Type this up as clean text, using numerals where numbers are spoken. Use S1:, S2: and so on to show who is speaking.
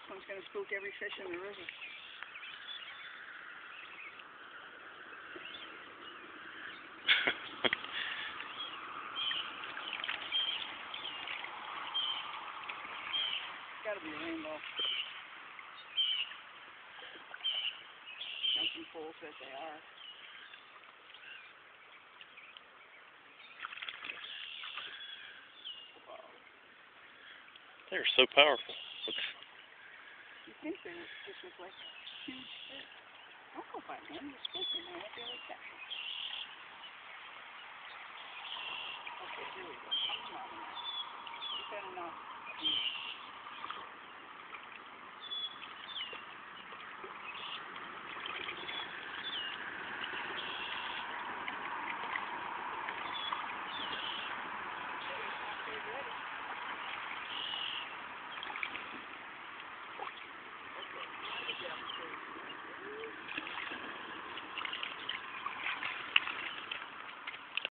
S1: This one's going to spook every fish in the river. It's got to be a rainbow. Jumping fools that they are.
S2: They're so powerful.
S1: You think this was like a huge fish. Don't go by him. You're spoken. I won't be able to catch him. Okay, here we go. Come on. You better not.